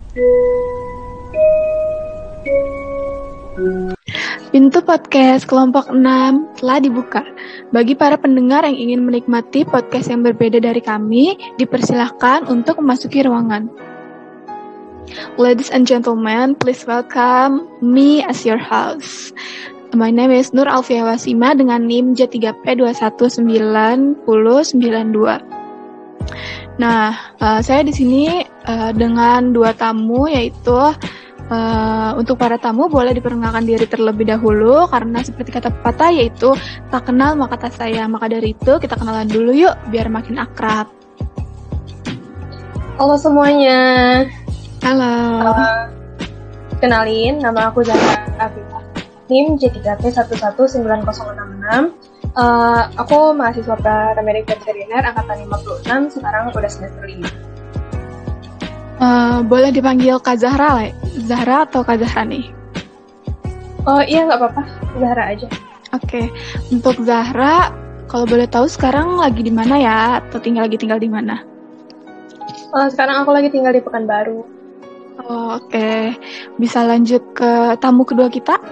Pintu podcast kelompok 6 telah dibuka. Bagi para pendengar yang ingin menikmati podcast yang berbeda dari kami, dipersilahkan untuk memasuki ruangan. Ladies and gentlemen, please welcome me as your host. My name is Nur Alfia Wasima dengan NIM J3P219092. Nah, saya di sini dengan dua tamu, yaitu untuk para tamu boleh diperkenalkan diri terlebih dahulu karena seperti kata pepatah yaitu tak kenal maka tak sayang. Maka dari itu kita kenalan dulu yuk biar makin akrab. Halo semuanya. Halo. Kenalin, nama aku Zahra Afifah. NIM J3P1190066. Aku mahasiswa paramedik veteriner angkatan 56, sekarang udah semester 5. Boleh dipanggil Kak Zahra, Le? Zahra atau Kak Zahra nih? Oh iya, nggak apa-apa, Zahra aja. Oke. Untuk Zahra, kalau boleh tahu sekarang lagi di mana ya? Atau lagi tinggal di mana? Sekarang aku lagi tinggal di Pekanbaru. Oke. Bisa lanjut ke tamu kedua kita?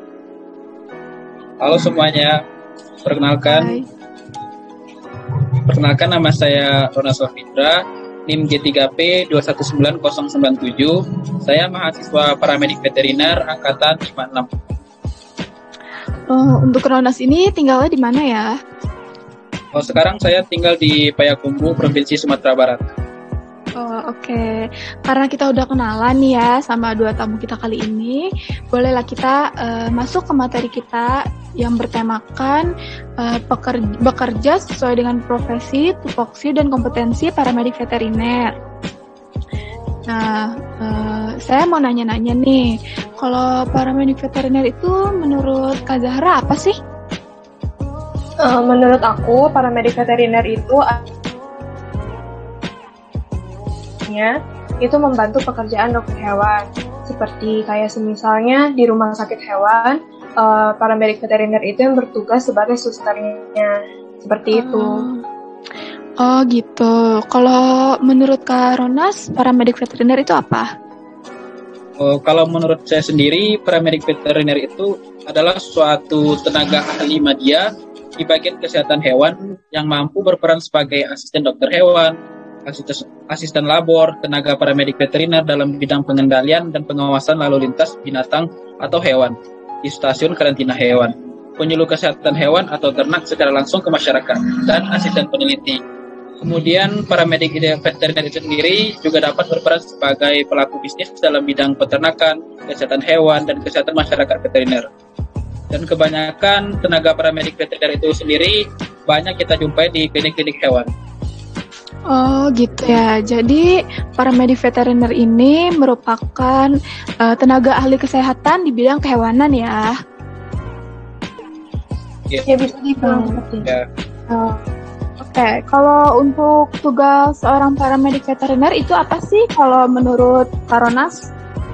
Halo semuanya, Hai. Perkenalkan nama saya Ronas Wafidra, NIM J3P219097. Saya mahasiswa paramedik veteriner angkatan 56. Untuk Ronas ini tinggalnya di mana ya? Sekarang saya tinggal di Payakumbuh, Provinsi Sumatera Barat. Oke. Karena kita udah kenalan nih ya sama dua tamu kita kali ini, bolehlah kita masuk ke materi kita yang bertemakan bekerja sesuai dengan profesi, tupoksi, dan kompetensi paramedik veteriner. Nah, saya mau nanya-nanya nih, kalau paramedik veteriner itu menurut Kak Zahra apa sih? Menurut aku, paramedik veteriner itu membantu pekerjaan dokter hewan. Seperti kayak semisalnya di rumah sakit hewan, paramedik veteriner itu yang bertugas sebagai susternya. Seperti itu. Oh gitu. Kalau menurut Kak Ronas, paramedik veteriner itu apa? Kalau menurut saya sendiri, paramedik veteriner itu adalah suatu tenaga ahli media di bagian kesehatan hewan yang mampu berperan sebagai asisten dokter hewan, asisten labor, tenaga paramedik veteriner dalam bidang pengendalian dan pengawasan lalu lintas binatang atau hewan di stasiun karantina hewan, penyuluh kesehatan hewan atau ternak secara langsung ke masyarakat, dan asisten peneliti. Kemudian paramedik veteriner itu sendiri juga dapat berperan sebagai pelaku bisnis dalam bidang peternakan, kesehatan hewan, dan kesehatan masyarakat veteriner. Dan kebanyakan tenaga paramedik veteriner itu sendiri banyak kita jumpai di klinik-klinik hewan. Oh gitu ya, jadi paramedik veteriner ini merupakan tenaga ahli kesehatan di bidang kehewanan ya? Ya bisa dibilang seperti itu. Oke, kalau untuk tugas seorang paramedik veteriner itu apa sih kalau menurut Kak Ronas?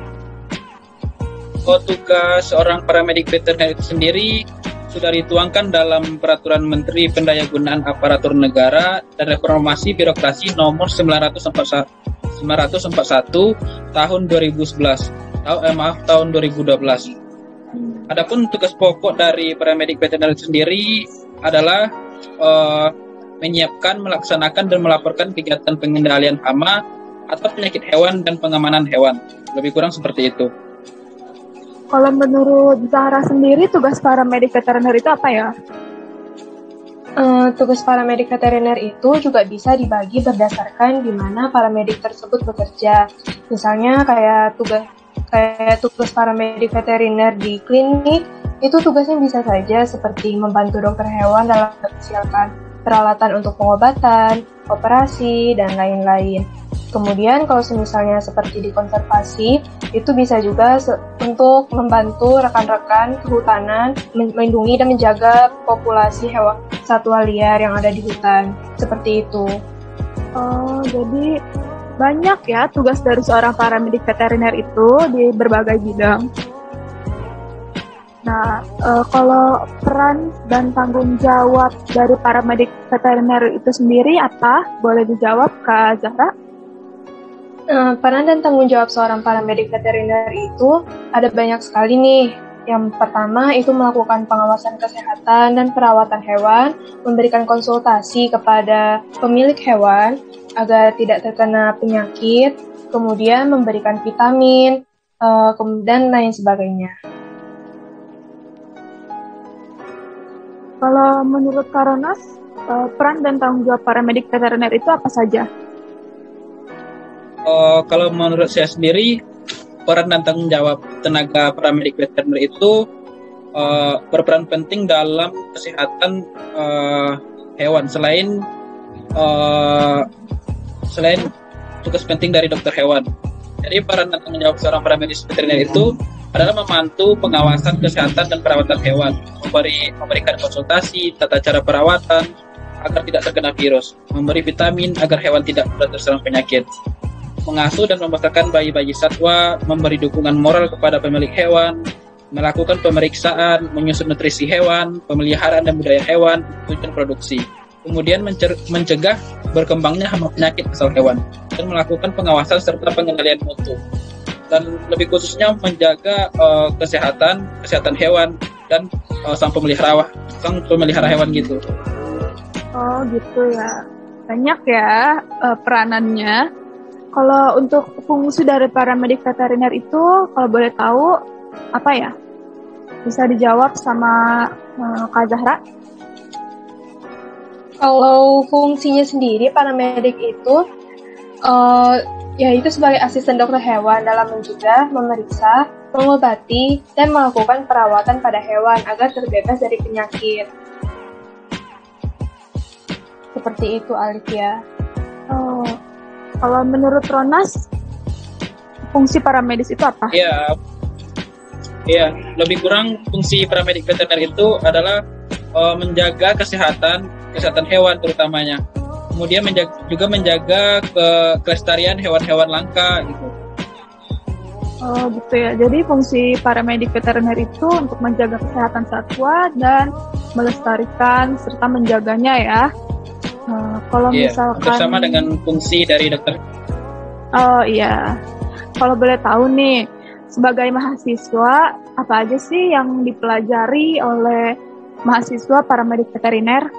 Tugas seorang paramedik veteriner itu sendiri sudah dituangkan dalam Peraturan Menteri Pendayagunaan Aparatur Negara dan Reformasi Birokrasi Nomor 941 Tahun 2011. Tahun 2012. Adapun tugas pokok dari paramedik veteriner sendiri adalah menyiapkan, melaksanakan, dan melaporkan kegiatan pengendalian hama atau penyakit hewan dan pengamanan hewan. Lebih kurang seperti itu. Kalau menurut Zahra sendiri, tugas paramedik veteriner itu apa ya? Tugas paramedik veteriner itu juga bisa dibagi berdasarkan di mana paramedik tersebut bekerja. Misalnya kayak tugas paramedik veteriner di klinik, itu tugasnya bisa saja seperti membantu dokter hewan dalam mempersiapkan peralatan untuk pengobatan, operasi, dan lain-lain. Kemudian kalau misalnya seperti di konservasi, itu bisa juga untuk membantu rekan-rekan kehutanan melindungi dan menjaga populasi hewan satwa liar yang ada di hutan. Seperti itu. Oh, jadi banyak ya tugas dari seorang paramedik veteriner itu di berbagai bidang. Nah, kalau peran dan tanggung jawab dari paramedik veteriner itu sendiri apa? Boleh dijawab, Kak Zahra? Peran dan tanggung jawab seorang paramedik veteriner itu ada banyak sekali nih. Yang pertama itu melakukan pengawasan kesehatan dan perawatan hewan, memberikan konsultasi kepada pemilik hewan agar tidak terkena penyakit, kemudian memberikan vitamin, dan lain sebagainya. Kalau menurut Karonas, peran dan tanggung jawab paramedik veteriner itu apa saja? Kalau menurut saya sendiri, peran dan tanggung jawab tenaga paramedik veteriner itu berperan penting dalam kesehatan hewan selain tugas penting dari dokter hewan. Jadi peran dan tanggung jawab seorang paramedik veteriner itu adalah membantu pengawasan kesehatan dan perawatan hewan, memberikan konsultasi, tata cara perawatan agar tidak terkena virus, memberi vitamin agar hewan tidak mudah terserang penyakit, mengasuh dan membesarkan bayi-bayi satwa, memberi dukungan moral kepada pemilik hewan, melakukan pemeriksaan, menyusun nutrisi hewan, pemeliharaan dan budaya hewan, tujuan produksi. Kemudian mencegah berkembangnya hama penyakit asal hewan, dan melakukan pengawasan serta pengendalian mutu. Dan lebih khususnya menjaga kesehatan hewan dan sang pemelihara hewan gitu. Oh gitu ya, banyak ya peranannya. Kalau untuk fungsi dari paramedik veteriner itu, kalau boleh tahu, apa ya? Bisa dijawab sama Kak Zahra? Kalau fungsinya sendiri, paramedik itu, yaitu sebagai asisten dokter hewan dalam mencegah, memeriksa, mengobati, dan melakukan perawatan pada hewan agar terbebas dari penyakit. Seperti itu, Alifia. Oh. Kalau menurut Ronas, fungsi paramedis itu apa? Iya, lebih kurang fungsi paramedik veteriner itu adalah menjaga kesehatan hewan terutamanya. Kemudian juga menjaga kelestarian hewan-hewan langka gitu. Oh gitu ya. Jadi fungsi paramedik veteriner itu untuk menjaga kesehatan satwa dan melestarikan serta menjaganya ya. Kalau misalkan bersama dengan fungsi dari dokter. Oh iya. Kalau boleh tahu nih, sebagai mahasiswa apa aja sih yang dipelajari oleh mahasiswa paramedik veteriner?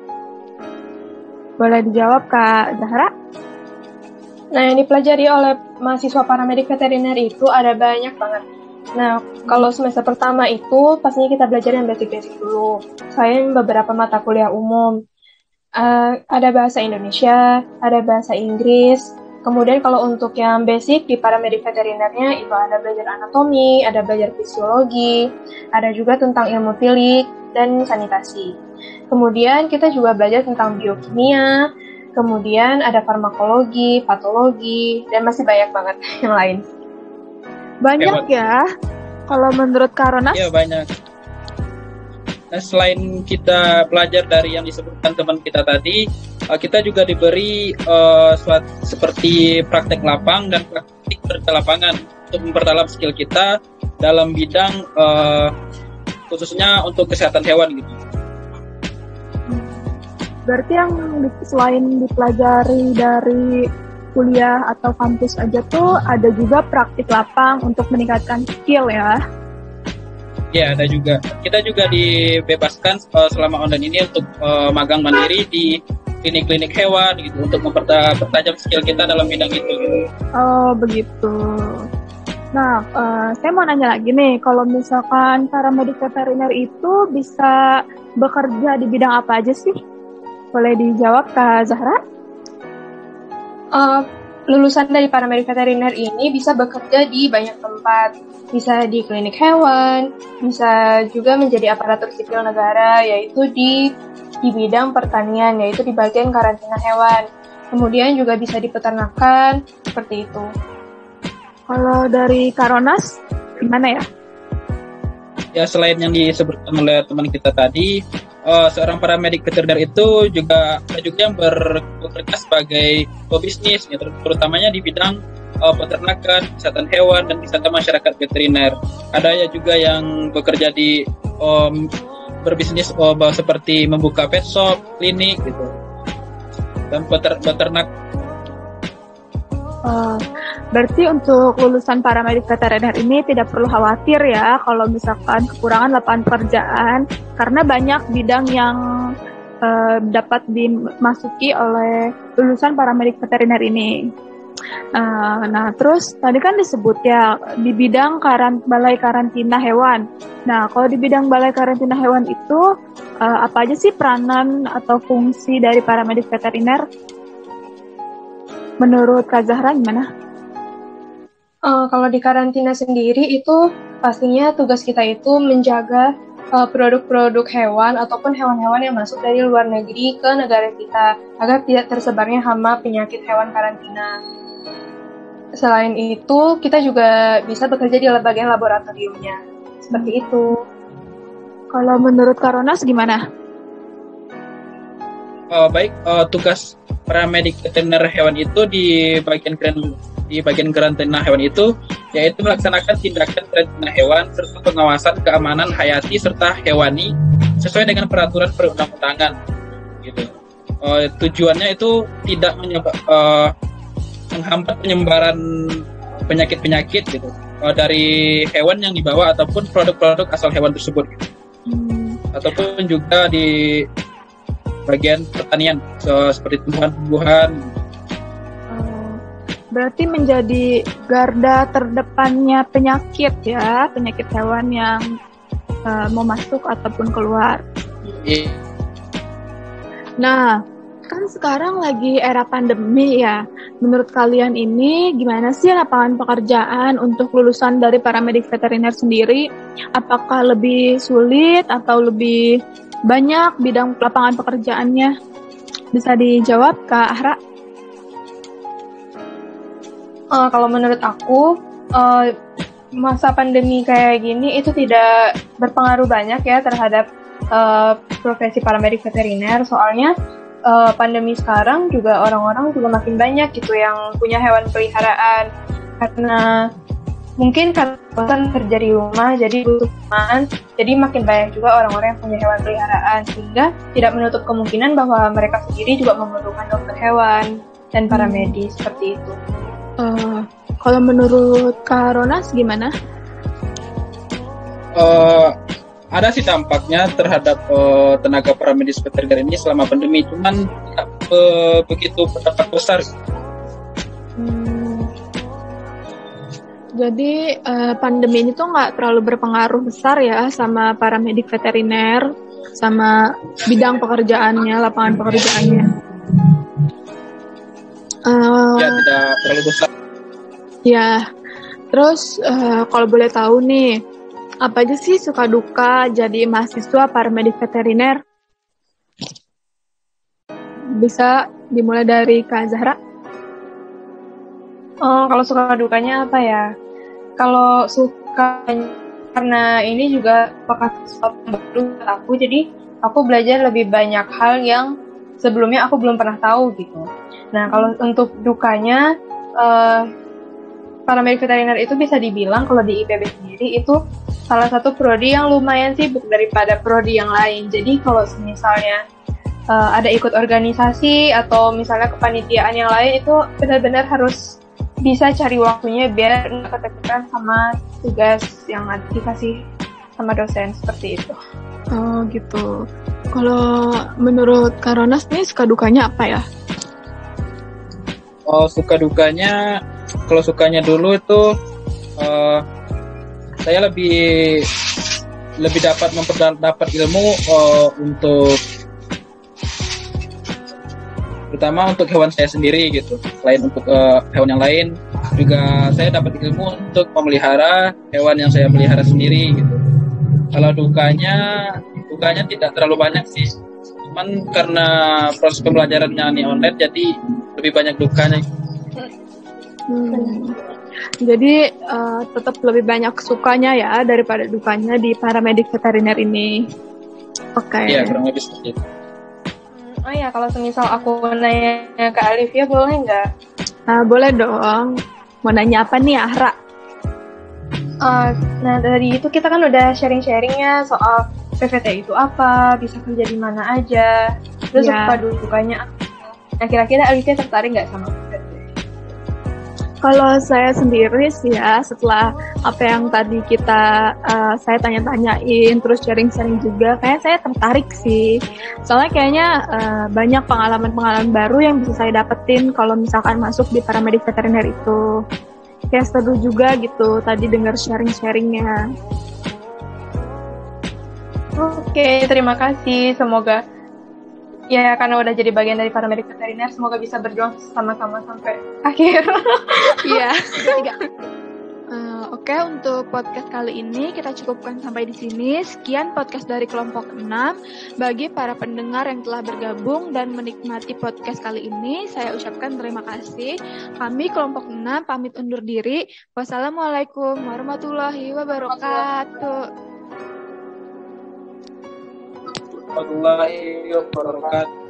Boleh dijawab Kak Zahra? Nah, yang dipelajari oleh mahasiswa paramedik veteriner itu ada banyak banget. Nah, kalau semester pertama itu pastinya kita belajar yang basic-basic dulu. Selain beberapa mata kuliah umum. Ada bahasa Indonesia, ada bahasa Inggris. Kemudian kalau untuk yang basic di paramedik veterinernya itu ada belajar anatomi, ada belajar fisiologi, ada juga tentang ilmu filik dan sanitasi. Kemudian kita juga belajar tentang biokimia, kemudian ada farmakologi, patologi, dan masih banyak banget yang lain. Banyak ya. Kalau menurut Karonas? Iya banyak. Nah, selain kita belajar dari yang disebutkan teman kita tadi, kita juga diberi seperti praktek lapang dan praktik berlapangan untuk memperdalam skill kita dalam bidang khususnya untuk kesehatan hewan gitu. Berarti yang selain dipelajari dari kuliah atau kampus aja tuh ada juga praktik lapang untuk meningkatkan skill ya? Ya, ada juga. Kita juga dibebaskan selama online ini untuk magang mandiri di klinik-klinik hewan gitu untuk mempertajam skill kita dalam bidang itu. Gitu. Oh, begitu. Nah, saya mau nanya lagi nih, kalau misalkan paramedik veteriner itu bisa bekerja di bidang apa aja sih? Boleh dijawab Kak Zahra? Lulusan dari paramedik veteriner ini bisa bekerja di banyak tempat. Bisa di klinik hewan, bisa juga menjadi aparatur sipil negara, yaitu di bidang pertanian, yaitu di bagian karantina hewan. Kemudian juga bisa di peternakan, seperti itu. Kalau dari Karonas, gimana ya? Ya, selain yang disebutkan oleh teman kita tadi, seorang paramedik veteriner itu juga yang bekerja sebagai pebisnis, ya, terutamanya di bidang peternakan, kesehatan hewan, dan kesehatan masyarakat veteriner. Ada ya juga yang bekerja di berbisnis seperti membuka pet shop, klinik gitu, dan peternak. Oh, berarti untuk lulusan paramedik veteriner ini tidak perlu khawatir ya kalau misalkan kekurangan lapangan pekerjaan karena banyak bidang yang dapat dimasuki oleh lulusan paramedik veteriner ini. Nah, terus tadi kan disebut ya di bidang balai karantina hewan. Nah, kalau di bidang balai karantina hewan itu apa aja sih peranan atau fungsi dari paramedik veteriner? Menurut Kak Zahra gimana? Kalau di karantina sendiri itu pastinya tugas kita itu menjaga produk-produk hewan ataupun hewan-hewan yang masuk dari luar negeri ke negara kita agar tidak tersebarnya hama penyakit hewan karantina. Selain itu, kita juga bisa bekerja di bagian laboratoriumnya. Seperti itu. Kalau menurut Karonas gimana? Baik, tugas paramedik veteriner hewan itu di bagian karantina hewan itu yaitu melaksanakan tindakan karantina hewan serta pengawasan keamanan hayati serta hewani sesuai dengan peraturan perundang-undangan gitu. Tujuannya itu tidak menghambat penyebaran penyakit-penyakit gitu dari hewan yang dibawa ataupun produk-produk asal hewan tersebut gitu. Ataupun juga di bagian pertanian seperti tumbuhan-tumbuhan. Berarti menjadi garda terdepannya penyakit ya, penyakit hewan yang mau masuk ataupun keluar. Nah, kan sekarang lagi era pandemi ya. Menurut kalian ini gimana sih lapangan pekerjaan untuk lulusan dari paramedik veteriner sendiri? Apakah lebih sulit atau lebih banyak bidang lapangan pekerjaannya? Bisa dijawab Kak Ahra? Kalau menurut aku, masa pandemi kayak gini itu tidak berpengaruh banyak ya terhadap profesi paramedik veteriner. Soalnya pandemi sekarang juga orang-orang juga makin banyak gitu yang punya hewan peliharaan. Karena mungkin karena kerja di rumah jadi butuh teman, jadi makin banyak juga orang-orang yang punya hewan peliharaan, sehingga tidak menutup kemungkinan bahwa mereka sendiri juga memerlukan dokter hewan dan paramedis seperti itu. Kalau menurut Kak Ronas gimana? Ada sih dampaknya terhadap tenaga paramedis veteriner ini selama pandemi, cuman tidak begitu berdampak besar. Jadi pandemi ini tuh nggak terlalu berpengaruh besar ya sama paramedik veteriner, sama bidang pekerjaannya, lapangan pekerjaannya. Ya, tidak terlalu besar. Ya, terus kalau boleh tahu nih, apa aja sih suka duka jadi mahasiswa paramedik veteriner? Bisa dimulai dari Kak Zahra? Kalau suka dukanya apa ya? Kalau suka karena ini juga bekas sesuatu baru buat aku, jadi aku belajar lebih banyak hal yang sebelumnya aku belum pernah tahu gitu. Nah, kalau untuk dukanya, paramedik veteriner itu bisa dibilang kalau di IPB sendiri itu salah satu prodi yang lumayan sibuk daripada prodi yang lain. Jadi kalau misalnya ada ikut organisasi atau misalnya kepanitiaan yang lain, itu benar-benar harus bisa cari waktunya biar nggak keteteran sama tugas yang dikasih sama dosen seperti itu. Oh gitu. Kalau menurut Karonas nih suka dukanya apa ya? Suka dukanya, kalau sukanya dulu itu saya lebih dapat memperdapat ilmu untuk terutama untuk hewan saya sendiri gitu. Selain untuk hewan yang lain, juga saya dapat ilmu untuk memelihara hewan yang saya pelihara sendiri gitu. Kalau dukanya tidak terlalu banyak sih. Cuman karena proses pembelajarannya ini online, jadi lebih banyak dukanya. Jadi tetap lebih banyak sukanya ya daripada dukanya di paramedik veteriner ini. Oke. Iya, kurang lebih seperti itu. Oh ya, kalau semisal aku nanya ke Alivia boleh nggak? Boleh dong. Mau nanya apa nih Ahra? Nah dari itu kita kan udah sharing-sharingnya soal PVT itu apa, bisa kerja di mana aja, terus suka dukanya apa. Nah kira-kira Alivia tertarik nggak sama PVT? Kalau saya sendiri sih ya, setelah apa yang tadi saya tanya-tanyain, terus sharing-sharing juga, kayak saya tertarik sih. Soalnya kayaknya banyak pengalaman-pengalaman baru yang bisa saya dapetin kalau misalkan masuk di paramedik veteriner itu. Kayak seru juga gitu, tadi dengar sharing-sharingnya. Oke, terima kasih. Semoga ya karena udah jadi bagian dari paramedik veteriner, semoga bisa berjuang sama-sama sampai akhir. Iya. Oke, untuk podcast kali ini kita cukupkan sampai di sini. Sekian podcast dari kelompok 6. Bagi para pendengar yang telah bergabung dan menikmati podcast kali ini, saya ucapkan terima kasih. Kami kelompok 6 pamit undur diri. Wassalamualaikum warahmatullahi wabarakatuh. Warahmatullahi wabarakatuh.